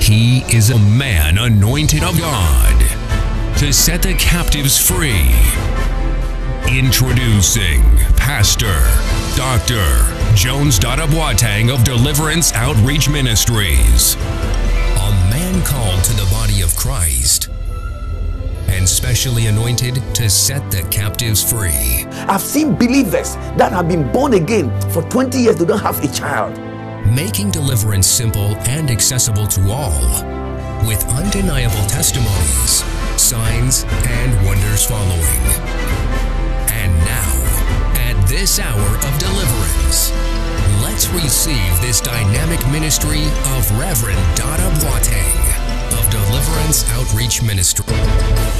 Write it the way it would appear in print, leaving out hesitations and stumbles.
He is a man anointed of God to set the captives free. Introducing Pastor Dr. Jones Dada Boateng of Deliverance Outreach Ministries. A man called to the body of Christ and specially anointed to set the captives free. I've seen believers that have been born again for 20 years, they don't have a child. Making deliverance simple and accessible to all, with undeniable testimonies, signs, and wonders following. And now, at this hour of deliverance, let's receive this dynamic ministry of Reverend Dada Boateng of Deliverance Outreach Ministry.